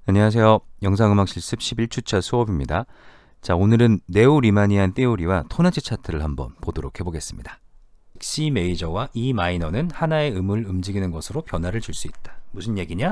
안녕하세요. 영상음악 실습 11주차 수업입니다. 자, 오늘은 네오리마니안 띠오리와 토나지 차트를 한번 보도록 해보겠습니다. C 메이저와 E 마이너는 하나의 음을 움직이는 것으로 변화를 줄 수 있다. 무슨 얘기냐?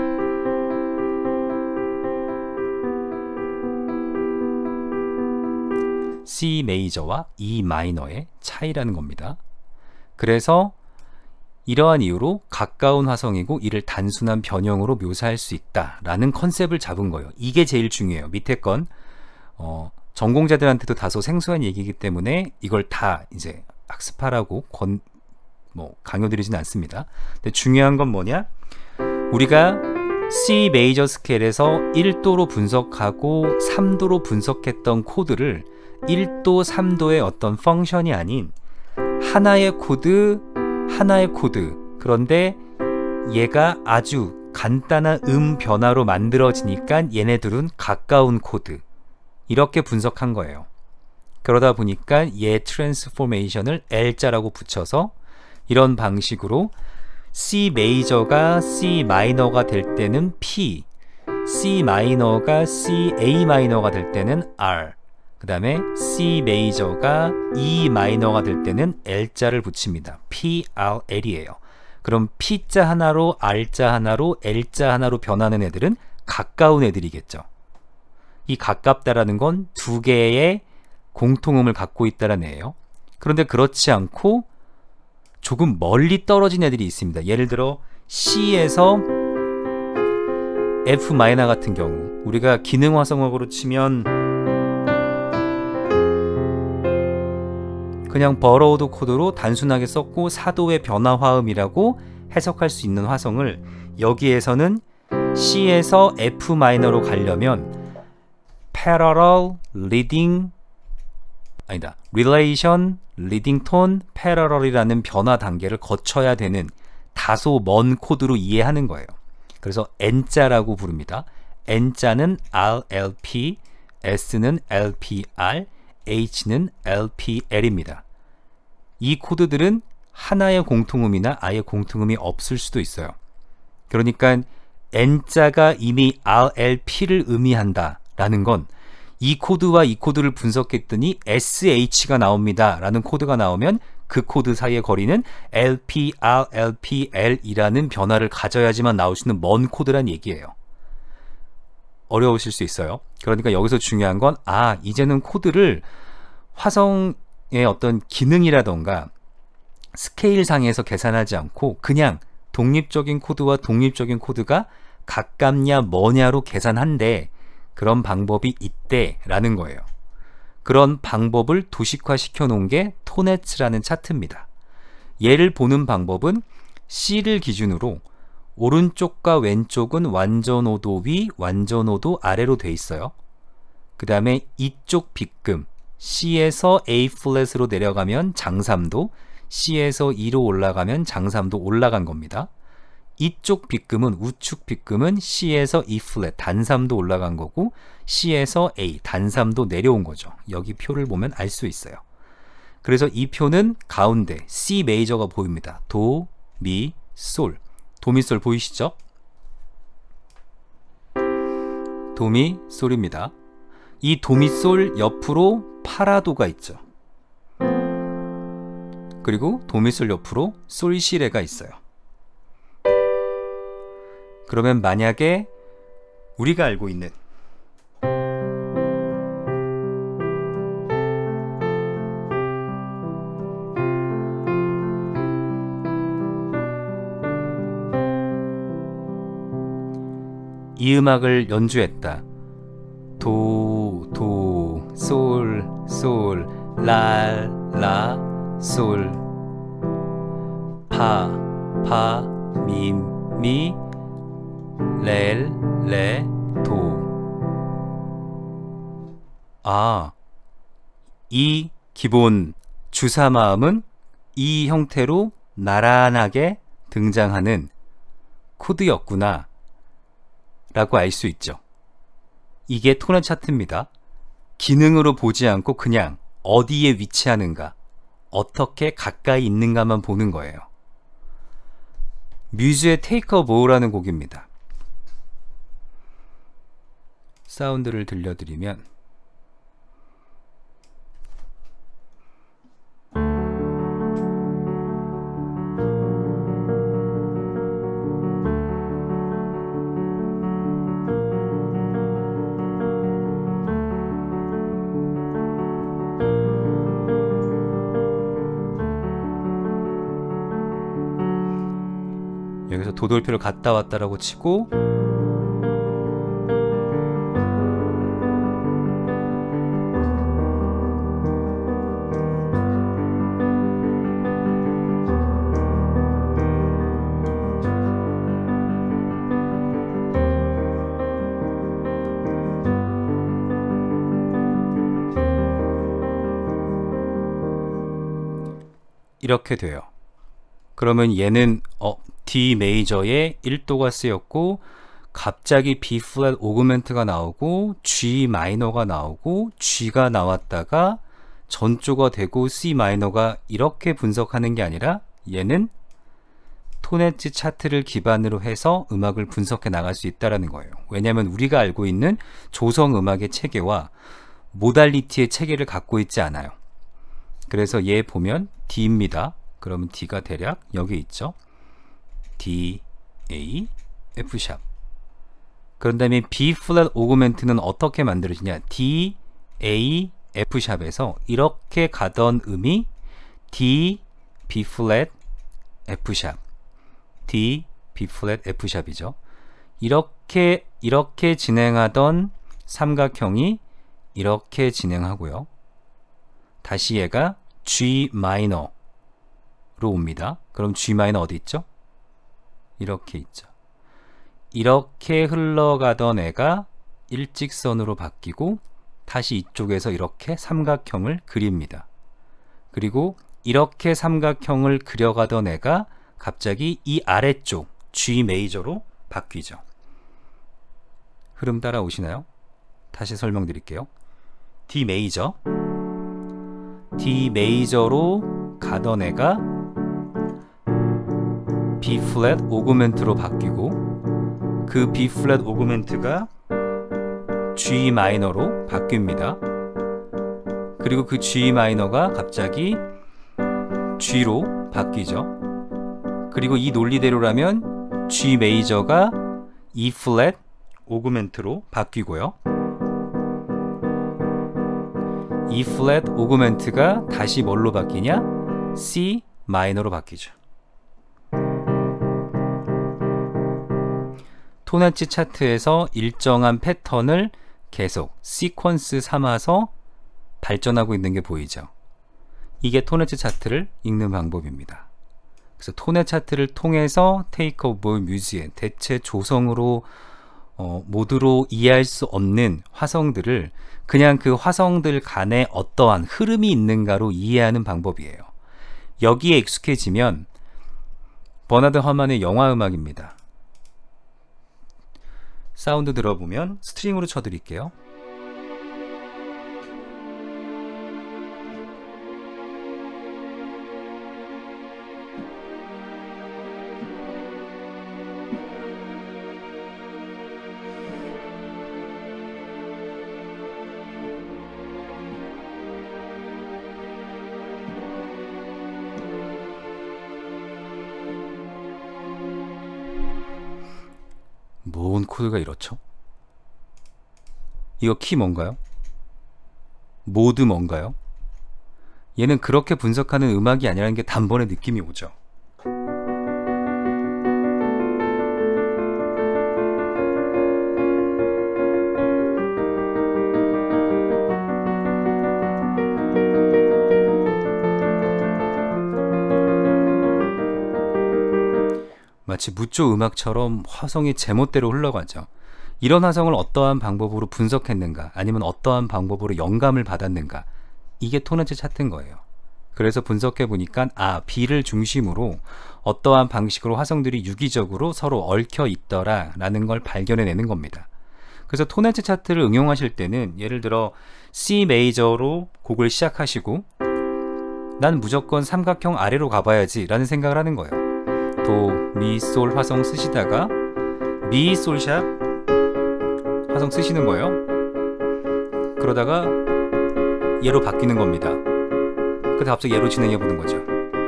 C 메이저와 E 마이너의 차이라는 겁니다. 그래서 이러한 이유로 가까운 화성이고 이를 단순한 변형으로 묘사할 수 있다라는 컨셉을 잡은 거예요. 이게 제일 중요해요. 밑에 건 전공자들한테도 다소 생소한 얘기이기 때문에 이걸 다 이제 학습하라고 강요드리진 않습니다. 근데 중요한 건 뭐냐? 우리가 C 메이저 스케일에서 1도로 분석하고 3도로 분석했던 코드를 1도, 3도의 어떤 펑션이 아닌 하나의 코드, 그런데 얘가 아주 간단한 음 변화로 만들어지니까 얘네들은 가까운 코드, 이렇게 분석한 거예요. 그러다 보니까 얘 트랜스포메이션을 L자라고 붙여서 이런 방식으로 C 메이저가 C 마이너가 될 때는 P, C 마이너가 C A 마이너가 될 때는 R, 그 다음에 C 메이저가 E 마이너가 될 때는 L자를 붙입니다. P, R, L이에요. 그럼 P자 하나로 R자 하나로 L자 하나로 변하는 애들은 가까운 애들이겠죠. 이 가깝다라는 건 두 개의 공통음을 갖고 있다는 애예요. 그런데 그렇지 않고 조금 멀리 떨어진 애들이 있습니다. 예를 들어 C에서 F 마이너 같은 경우, 우리가 기능 화성어로 치면 그냥 버러우드 코드로 단순하게 썼고 4도의 변화 화음이라고 해석할 수 있는 화성을 여기에서는 C에서 F 마이너로 가려면 parallel, leading, relation, leading tone, parallel이라는 변화 단계를 거쳐야 되는 다소 먼 코드로 이해하는 거예요. 그래서 N자라고 부릅니다. N자는 RLP, S는 LPR, H는 LPL입니다. 이 코드들은 하나의 공통음이나 아예 공통음이 없을 수도 있어요. 그러니까 N자가 이미 RLP를 의미한다 라는 건 이 코드와 이 코드를 분석했더니 SH가 나옵니다 라는 코드가 나오면 그 코드 사이의 거리는 LPR, LPL이라는 변화를 가져야지만 나올 수 있는 먼 코드란 얘기예요. 어려우실 수 있어요. 그러니까 여기서 중요한 건 이제는 코드를 화성의 어떤 기능이라던가 스케일상에서 계산하지 않고 그냥 독립적인 코드와 독립적인 코드가 가깝냐 뭐냐로 계산한대. 그런 방법이 있대 라는 거예요. 그런 방법을 도식화 시켜 놓은 게 토네츠라는 차트입니다. 얘를 보는 방법은 C를 기준으로 오른쪽과 왼쪽은 완전오도 위, 완전오도 아래로 돼 있어요. 그 다음에 이쪽 빗금 C에서 A 플랫으로 내려가면 장삼도, C에서 E로 올라가면 장삼도 올라간 겁니다. 이쪽 빗금은, 우측 빗금은 C에서 E 플랫 단삼도 올라간 거고 C에서 A 단삼도 내려온 거죠. 여기 표를 보면 알 수 있어요. 그래서 이 표는 가운데 C 메이저가 보입니다. 도, 미, 솔. 도미솔 보이시죠? 도미, 솔입니다. 이 도미솔 옆으로 파라도가 있죠. 그리고 도미솔 옆으로 솔시레가 있어요. 그러면 만약에 우리가 알고 있는 이 음악을 연주했다. 도, 도, 솔, 솔, 라, 라, 솔, 파, 파, 미, 미, 레, 레, 도. 이 기본 주사마음은 이 형태로 나란하게 등장하는 코드였구나 라고 알 수 있죠. 이게 토너 차트입니다. 기능으로 보지 않고 그냥 어디에 위치하는가, 어떻게 가까이 있는가만 보는 거예요. 뮤즈의 Take a Bow라는 곡입니다. 사운드를 들려드리면 여기서 도돌이표를 갔다 왔다라고 치고 이렇게 돼요. 그러면 얘는 D 메이저에 1도가 쓰였고 갑자기 B 플랫 오그멘트가 나오고 G 마이너가 나오고 G가 나왔다가 전조가 되고 C 마이너가 이렇게 분석하는 게 아니라 얘는 톤 엣지 차트를 기반으로 해서 음악을 분석해 나갈 수 있다는 거예요. 왜냐하면 우리가 알고 있는 조성 음악의 체계와 모달리티의 체계를 갖고 있지 않아요. 그래서 얘 보면 D입니다. 그러면 D가 대략 여기 있죠. D, A, F 샵. 그런 다음에 B 플랫 오그멘트는 어떻게 만들어지냐? D, A, F 샵에서 이렇게 가던 음이 D, B 플랫, F 샵. D, B 플랫, F 샵이죠. 이렇게 진행하던 삼각형이 이렇게 진행하고요. 다시 얘가 G 마이너로 옵니다. 그럼 G 마이너 어디 있죠? 이렇게 있죠. 이렇게 흘러가던 애가 일직선으로 바뀌고 다시 이쪽에서 이렇게 삼각형을 그립니다. 그리고 이렇게 삼각형을 그려가던 애가 갑자기 이 아래쪽 G 메이저로 바뀌죠. 흐름 따라오시나요? 다시 설명드릴게요. D 메이저로 가던 애가 B 플랫 오그멘트로 바뀌고 그 B 플랫 오그멘트가 G 마이너로 바뀝니다. 그리고 그 G 마이너가 갑자기 G로 바뀌죠. 그리고 이 논리대로라면 G 메이저가 E 플랫 오그멘트로 바뀌고요. E 플랫 오그멘트가 다시 뭘로 바뀌냐? C 마이너로 바뀌죠. 톤 엣지 차트에서 일정한 패턴을 계속 시퀀스 삼아서 발전하고 있는 게 보이죠. 이게 톤 엣지 차트를 읽는 방법입니다. 그래서 톤 엣지 차트를 통해서 테이크 오브 뮤지의 대체 조성으로 모두로 이해할 수 없는 화성들을 그냥 그 화성들 간에 어떠한 흐름이 있는가로 이해하는 방법이에요. 여기에 익숙해지면 버나드 허만의 영화 음악입니다. 사운드 들어보면 스트링으로 쳐드릴게요. 뭔 코드가 이렇죠? 이거 키 뭔가요? 모드 뭔가요? 얘는 그렇게 분석하는 음악이 아니라는 게 단번에 느낌이 오죠. 마치 무조 음악처럼 화성이 제멋대로 흘러가죠. 이런 화성을 어떠한 방법으로 분석했는가, 아니면 어떠한 방법으로 영감을 받았는가, 이게 톤 엣지 차트인 거예요. 그래서 분석해 보니까 B를 중심으로 어떠한 방식으로 화성들이 유기적으로 서로 얽혀 있더라 라는 걸 발견해내는 겁니다. 그래서 톤 엣지 차트를 응용하실 때는 예를 들어 C 메이저로 곡을 시작하시고 난 무조건 삼각형 아래로 가봐야지 라는 생각을 하는 거예요. 도, 미, 솔, 화성 쓰시다가 미, 솔, 샵 화성 쓰시는 거예요. 그러다가 얘로 바뀌는 겁니다. 그래서 갑자기 얘로 진행해 보는 거죠.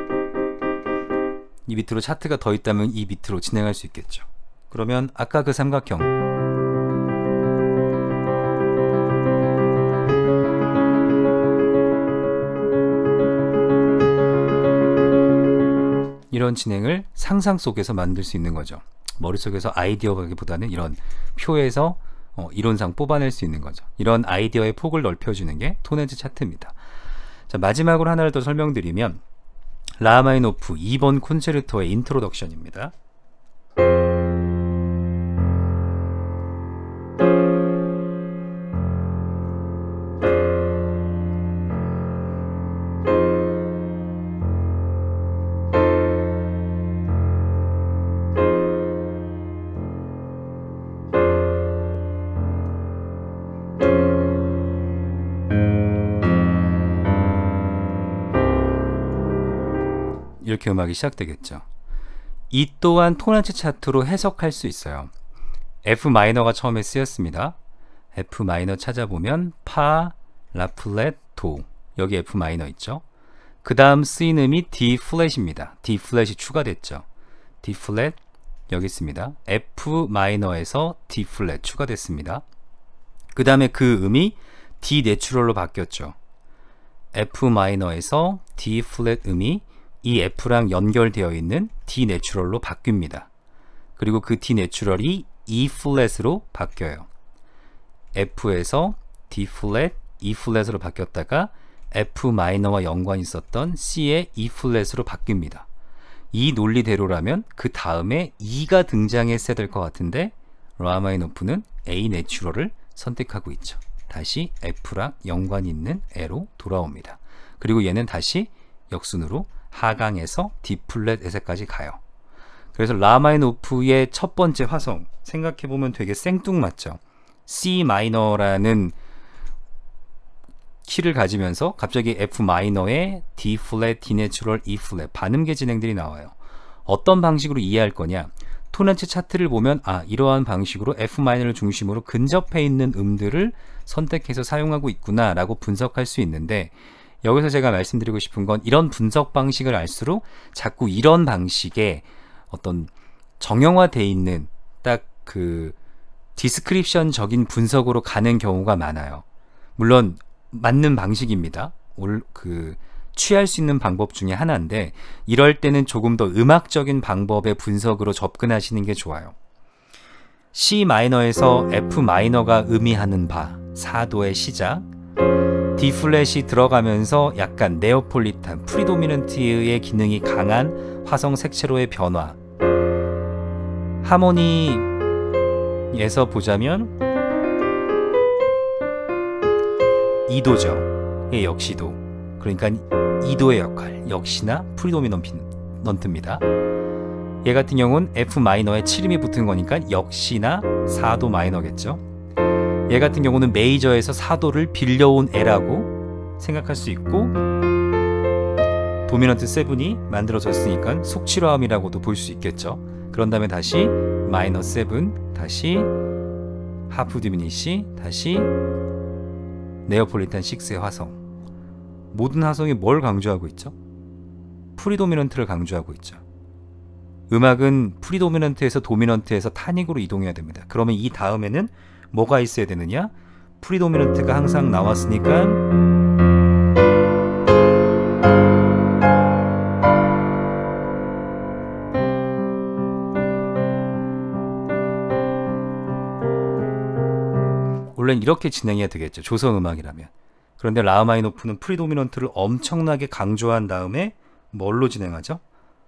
이 밑으로 차트가 더 있다면 이 밑으로 진행할 수 있겠죠. 그러면 아까 그 삼각형 이런 진행을 상상 속에서 만들 수 있는 거죠. 머릿속에서 아이디어라기보다는 이런 표에서 이론상 뽑아낼 수 있는 거죠. 이런 아이디어의 폭을 넓혀주는 게 톤 앤즈 차트입니다. 자, 마지막으로 하나를 더 설명드리면 라흐마니노프 2번 콘체르토의 인트로덕션입니다. 이렇게 음악이 시작되겠죠. 이 또한 톤 앤즈 차트로 해석할 수 있어요. F 마이너가 처음에 쓰였습니다. F 마이너 찾아보면 파, 라 플랫, 도. 여기 F 마이너 있죠. 그 다음 쓰인 음이 D 플랫입니다. D 플랫이 추가됐죠. D 플랫 여기 있습니다. F 마이너에서 D 플랫 추가됐습니다. 그 다음에 그 음이 D 내추럴로 바뀌었죠. F 마이너에서 D 플랫 음이 이 F랑 연결되어 있는 D 내추럴로 바뀝니다. 그리고 그 D 내추럴이 E 플랫으로 바뀌어요. F에서 D 플랫, E 플랫으로 바뀌었다가 F 마이너와 연관이 있었던 C의 E 플랫으로 바뀝니다. 이 논리대로라면 그 다음에 E가 등장했어야 될 것 같은데 라흐마니노프는 A 내추럴을 선택하고 있죠. 다시 F랑 연관이 있는 E로 돌아옵니다. 그리고 얘는 다시 역순으로 하강에서 D 플랫에서까지 가요. 그래서 라흐마니노프의 첫 번째 화성 생각해보면 되게 생뚱맞죠. C 마이너라는 키를 가지면서 갑자기 F 마이너에 D 플랫, D 내추럴, E 플랫 반음계 진행들이 나와요. 어떤 방식으로 이해할 거냐? 톤 앤즈 차트를 보면 이러한 방식으로 F 마이너를 중심으로 근접해 있는 음들을 선택해서 사용하고 있구나 라고 분석할 수 있는데, 여기서 제가 말씀드리고 싶은 건 이런 분석 방식을 알수록 자꾸 이런 방식의 어떤 정형화되어 있는 딱 그 디스크립션적인 분석으로 가는 경우가 많아요. 물론 맞는 방식입니다. 취할 수 있는 방법 중에 하나인데, 이럴 때는 조금 더 음악적인 방법의 분석으로 접근하시는 게 좋아요. C 마이너에서 F 마이너가 의미하는 바, 4도의 시작, D 플랫이 들어가면서 약간 네오폴리탄, 프리도미넌트의 기능이 강한 화성 색채로의 변화. 하모니에서 보자면 2도죠. 예, 역시도. 그러니까 2도의 역할, 역시나 프리도미넌트입니다. 얘 같은 경우는 F 마이너에 7음이 붙은 거니까 역시나 4도 마이너겠죠. 얘 같은 경우는 메이저에서 4도를 빌려온 애라고 생각할 수 있고, 도미넌트 7이 만들어졌으니까 속칠화음이라고도 볼 수 있겠죠. 그런 다음에 다시 마이너 7, 다시 하프 디미니시, 다시 네오폴리탄 6의 화성. 모든 화성이 뭘 강조하고 있죠? 프리도미넌트를 강조하고 있죠. 음악은 프리도미넌트에서 도미넌트에서 타닉으로 이동해야 됩니다. 그러면 이 다음에는 뭐가 있어야 되느냐? 프리도미넌트가 항상 나왔으니까 원래는 이렇게 진행해야 되겠죠. 조성음악이라면. 그런데 라흐마니노프는 프리도미넌트를 엄청나게 강조한 다음에 뭘로 진행하죠?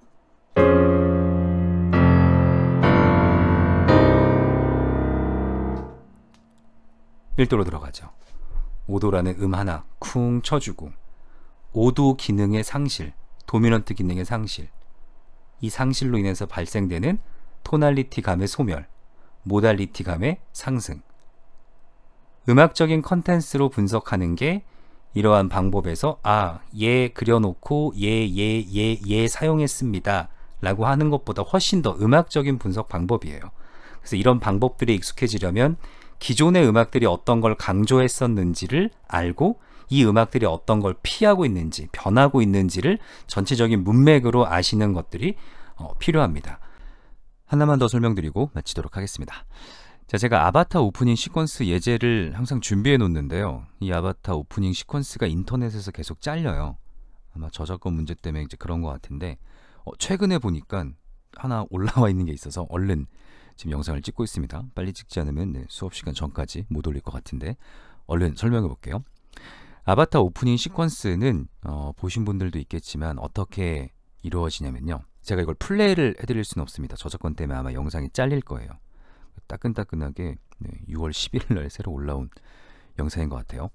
1도로 들어가죠. 5도라는 음 하나 쿵 쳐주고, 5도 기능의 상실, 도미넌트 기능의 상실, 이 상실로 인해서 발생되는 토날리티 감의 소멸, 모달리티 감의 상승. 음악적인 컨텐츠로 분석하는 게 이러한 방법에서 얘 그려놓고 얘 사용했습니다 라고 하는 것보다 훨씬 더 음악적인 분석 방법이에요. 그래서 이런 방법들에 익숙해지려면 기존의 음악들이 어떤 걸 강조했었는지를 알고 이 음악들이 어떤 걸 피하고 있는지, 변하고 있는지를 전체적인 문맥으로 아시는 것들이 필요합니다. 하나만 더 설명드리고 마치도록 하겠습니다. 자, 제가 아바타 오프닝 시퀀스 예제를 항상 준비해 놓는데요. 이 아바타 오프닝 시퀀스가 인터넷에서 계속 잘려요. 아마 저작권 문제 때문에 이제 그런 것 같은데 최근에 보니까 하나 올라와 있는 게 있어서 얼른 지금 영상을 찍고 있습니다. 빨리 찍지 않으면 수업 시간 전까지 못 올릴 것 같은데 얼른 설명해 볼게요. 아바타 오프닝 시퀀스는 보신 분들도 있겠지만 어떻게 이루어지냐면요. 제가 이걸 플레이를 해드릴 수는 없습니다. 저작권 때문에 아마 영상이 잘릴 거예요. 따끈따끈하게 6월 11일 날 새로 올라온 영상인 것 같아요.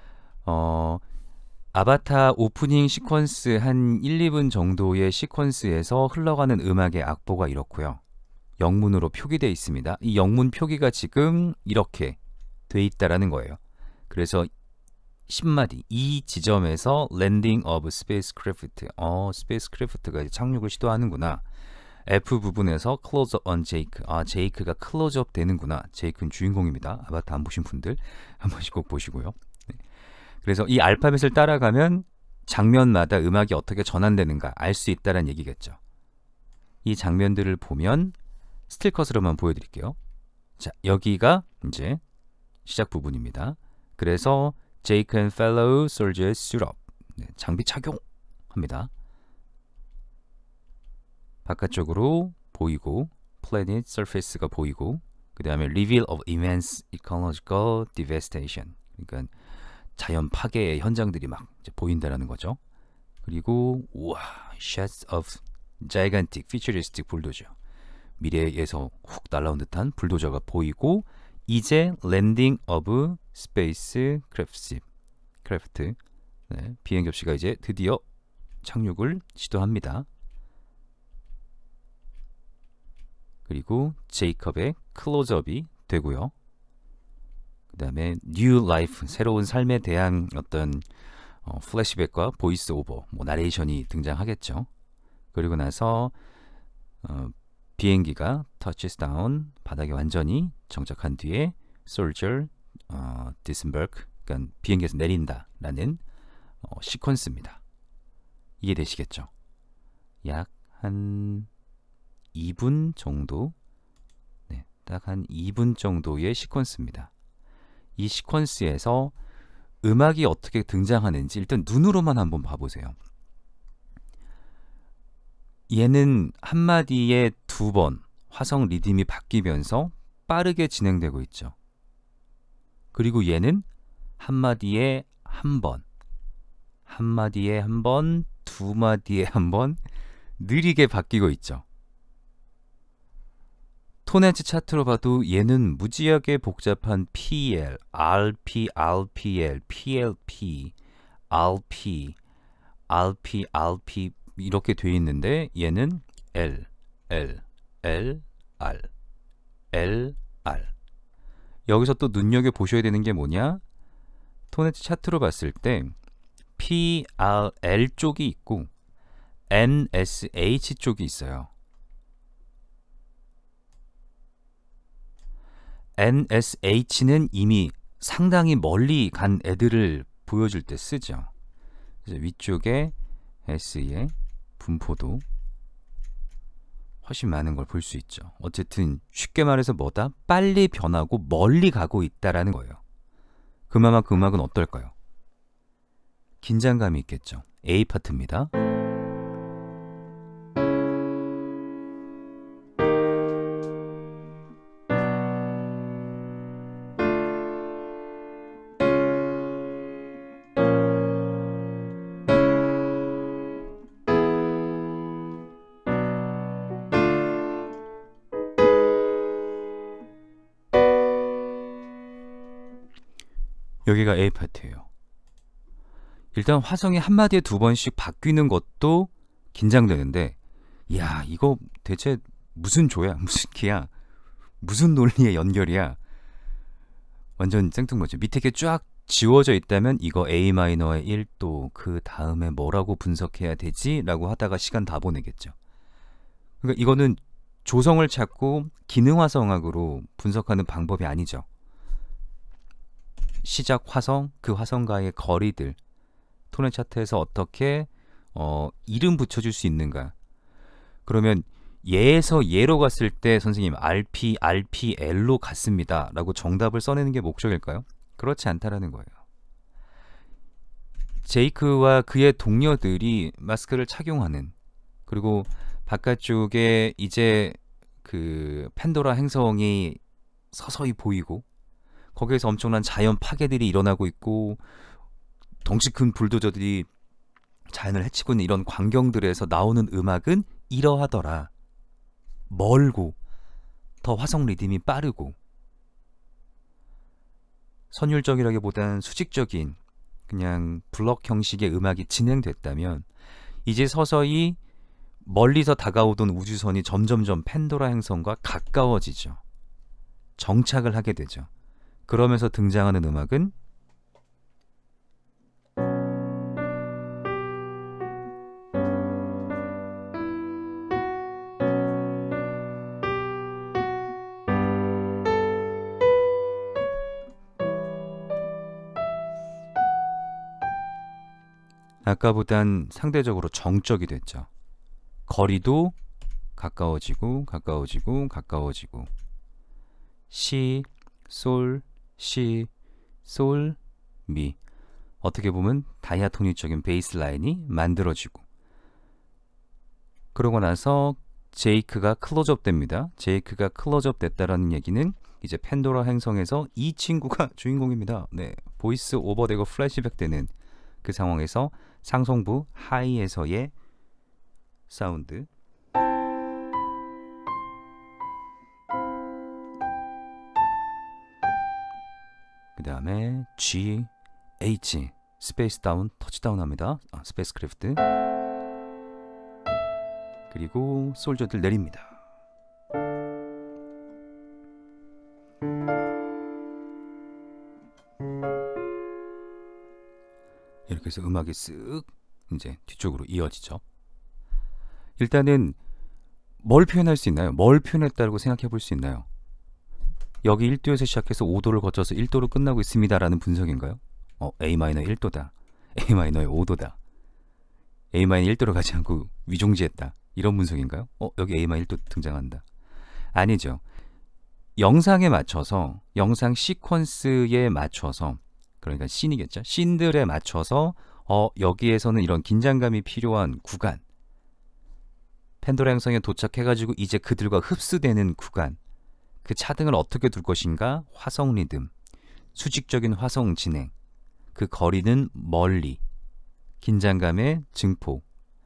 아바타 오프닝 시퀀스 한 1, 2분 정도의 시퀀스에서 흘러가는 음악의 악보가 이렇고요. 영문으로 표기되어 있습니다. 이 영문 표기가 지금 이렇게 돼 있다라는 거예요. 그래서 10마디 이 지점에서 landing of spacecraft 스페이스크래프트가 착륙을 시도하는구나. F 부분에서 close up on Jake. 제이크가 클로즈업 되는구나. 제이크는 주인공입니다. 아바타 안 보신 분들 한 번씩 꼭 보시고요. 네. 그래서 이 알파벳을 따라가면 장면마다 음악이 어떻게 전환되는가 알 수 있다는 얘기겠죠. 이 장면들을 보면 스틸컷으로만 보여드릴게요. 자, 여기가 이제 시작 부분입니다. 그래서 Jake and fellow soldiers suit up. 네, 장비 착용합니다. 바깥쪽으로 보이고 planet surface가 보이고 그 다음에 reveal of immense ecological devastation. 그러니까 자연 파괴의 현장들이 막 이제 보인다라는 거죠. 그리고 우와, shots of gigantic futuristic bulldozer. 미래에서 훅 날아온 듯한 불도저가 보이고 이제 landing of spacecraft. 네, 비행 ገብ시가 이제 드디어 착륙을 시도합니다. 그리고 제이컵의 클로즈업이 되고요. 그 다음에 뉴 라이프, 새로운 삶에 대한 어떤 플래시백과 보이스 오버, 나레이션이 등장하겠죠. 그리고 나서 비행기가 touches down, 바닥에 완전히 정착한 뒤에 soldier disembark, 그러니까 비행기에서 내린다라는 시퀀스입니다. 이해되시겠죠? 약 한 2분 정도, 네, 딱 한 2분 정도의 시퀀스입니다. 이 시퀀스에서 음악이 어떻게 등장하는지 일단 눈으로만 한번 봐보세요. 얘는 한마디에 2번 화성 리듬이 바뀌면서 빠르게 진행되고 있죠. 그리고 얘는 한마디에 한 번, 한마디에 한 번, 2마디에 한 번 느리게 바뀌고 있죠. 톤엣지 차트로 봐도 얘는 무지하게 복잡한 PL, RP, RPL, PLP, RP, RP, RP 이렇게 돼 있는데 얘는 L, L, L, R, L, R. 여기서 또 눈여겨보셔야 되는 게 뭐냐? 톤엣지 차트로 봤을 때 P, R, L 쪽이 있고 N, S, H 쪽이 있어요. NSH는 이미 상당히 멀리 간 애들을 보여줄 때 쓰죠. 그래서 위쪽에 S의 분포도 훨씬 많은 걸 볼 수 있죠. 어쨌든 쉽게 말해서 뭐다? 빨리 변하고 멀리 가고 있다라는 거예요. 그만큼 음악은 어떨까요? 긴장감이 있겠죠. A 파트입니다. 여기가 A 파트예요. 일단 화성이 한마디에 2번씩 바뀌는 것도 긴장되는데, 야, 이거 대체 무슨 조야, 무슨 키야, 무슨 논리의 연결이야. 완전 생뚱맞죠. 밑에 게 쫙 지워져 있다면 이거 A 마이너의 1도, 그 다음에 뭐라고 분석해야 되지? 라고 하다가 시간 다 보내겠죠. 그러니까 이거는 조성을 찾고 기능화성악으로 분석하는 방법이 아니죠. 시작 화성, 그 화성과의 거리들, 톤의 차트에서 어떻게 이름 붙여줄 수 있는가. 그러면 예에서 예로 갔을 때 선생님 RP, RPL로 갔습니다 라고 정답을 써내는 게 목적일까요? 그렇지 않다라는 거예요. 제이크와 그의 동료들이 마스크를 착용하는, 그리고 바깥쪽에 이제 그 팬도라 행성이 서서히 보이고 거기에서 엄청난 자연 파괴들이 일어나고 있고 덩치 큰 불도저들이 자연을 해치고 있는 이런 광경들에서 나오는 음악은 이러하더라. 멀고 더 화성 리듬이 빠르고 선율적이라기보다는 수직적인 그냥 블럭 형식의 음악이 진행됐다면 이제 서서히 멀리서 다가오던 우주선이 점점점 팬도라 행성과 가까워지죠. 정착을 하게 되죠. 그러면서 등장하는 음악은 아까보단 상대적으로 정적이 됐죠. 거리도 가까워지고 가까워지고 가까워지고 시, 솔, 시, 솔, 미. 어떻게 보면 다이아토닉적인 베이스 라인이 만들어지고, 그러고 나서 제이크가 클로즈업 됩니다. 제이크가 클로즈업 됐다라는 얘기는 이제 팬도라 행성에서 이 친구가 주인공입니다. 네, 보이스 오버되고 플래시백 되는 그 상황에서 상성부 하이에서의 사운드, 그 다음에 G, H, 스페이스 다운, 터치다운 합니다. 스페이스 크래프트. 그리고 솔저들 내립니다. 이렇게 해서 음악이 쓱 이제 뒤쪽으로 이어지죠. 일단은 뭘 표현할 수 있나요? 뭘 표현했다고 생각해 볼 수 있나요? 여기 1도에서 시작해서 5도를 거쳐서 1도로 끝나고 있습니다 라는 분석인가요? A마이너 1도다, A마이너의 5도다, A마이너 1도로 가지 않고 위종지했다, 이런 분석인가요? 여기 A마이너 1도 등장한다. 아니죠. 영상에 맞춰서, 영상 시퀀스에 맞춰서, 그러니까 씬이겠죠. 씬들에 맞춰서 여기에서는 이런 긴장감이 필요한 구간, 팬도라 행성에 도착해가지고 이제 그들과 흡수되는 구간, 그 차등을 어떻게 둘 것인가, 화성 리듬, 수직적인 화성 진행, 그 거리는 멀리, 긴장감의 증폭,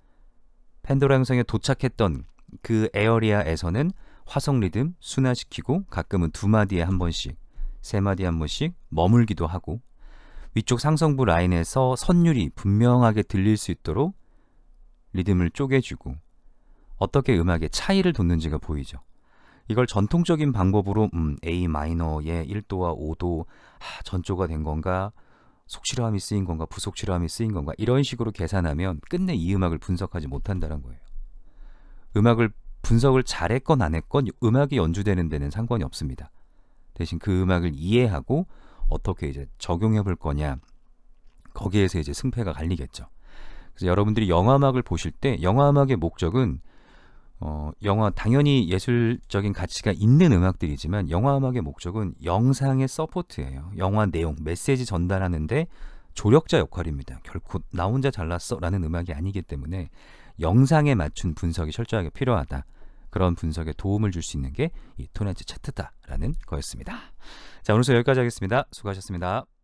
팬도라 행성에 도착했던 그 에어리아에서는 화성 리듬 순화시키고 가끔은 2마디에 한 번씩, 3마디에 한 번씩 머물기도 하고, 위쪽 상성부 라인에서 선율이 분명하게 들릴 수 있도록 리듬을 쪼개주고, 어떻게 음악의 차이를 돋는지가 보이죠. 이걸 전통적인 방법으로 A 마이너의 1도와 5도 전조가 된 건가, 속실화음이 쓰인 건가, 부속실화음이 쓰인 건가, 이런 식으로 계산하면 끝내 이 음악을 분석하지 못한다는 거예요. 음악을 분석을 잘했건 안 했건 음악이 연주되는 데는 상관이 없습니다. 대신 그 음악을 이해하고 어떻게 이제 적용해 볼 거냐, 거기에서 이제 승패가 갈리겠죠. 그래서 여러분들이 영화음악을 보실 때 영화음악의 목적은 영화 당연히 예술적인 가치가 있는 음악들이지만 영화음악의 목적은 영상의 서포트예요. 영화 내용, 메시지 전달하는데 조력자 역할입니다. 결코 나 혼자 잘났어 라는 음악이 아니기 때문에 영상에 맞춘 분석이 철저하게 필요하다. 그런 분석에 도움을 줄 수 있는 게 이 톤 앤 차트다라는 거였습니다. 자, 오늘 수업 여기까지 하겠습니다. 수고하셨습니다.